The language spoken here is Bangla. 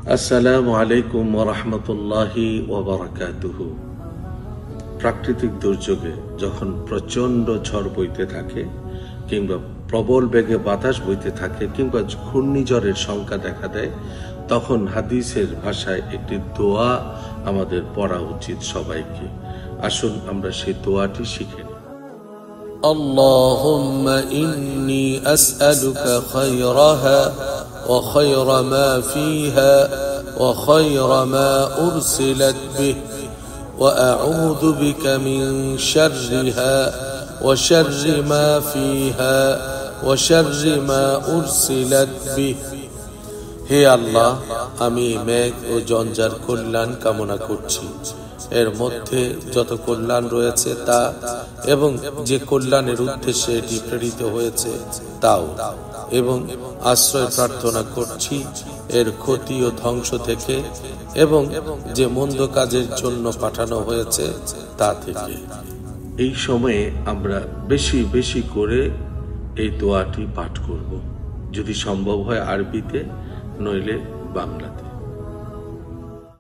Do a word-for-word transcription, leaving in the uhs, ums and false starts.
আসসালামু আলাইকুম ওয়া রাহমাতুল্লাহি ওয়া বারাকাতুহু। প্রাকৃতিক দুর্যোগে যখন প্রচণ্ড ঝড় বইতে থাকে কিংবা প্রবল বেগে বাতাস বইতে থাকে কিংবা ঘূর্ণিঝড়ের শঙ্কা দেখা দেয়, তখন হাদিসের ভাষায় একটি দোয়া আমাদের পড়া উচিত সবাইকে। আসুন আমরা সেই দোয়াটি শিখে নিই। আল্লাহুম্মা ইন্নী আসআলুকা খায়রাহা ওয়া খায়রা মা ফিহা ওয়া খায়রা মা উরসিলাত বিহি ওয়া আউযু বিকা মিন শাররিহা ওয়া শাররি মা ফিহা ওয়া শাররি মা উরসিলাত বিহি। হে আল্লাহ, আমি মেঘ ও জঞ্জার কল্যাণ কামনা করছি, এর মধ্যে যত কল্যাণ রয়েছে তা এবং যে কল্যাণের উদ্দেশ্যে এটি প্রেরিত হয়েছে তাও, এবং আশ্রয় প্রার্থনা করছি এর ক্ষতি ও ধ্বংস থেকে এবং যে মন্দ কাজের জন্য পাঠানো হয়েছে তা থেকে। এই সময়ে আমরা বেশি বেশি করে এই দোয়াটি পাঠ করব, যদি সম্ভব হয় আরবিতে, নইলে বাংলাতে।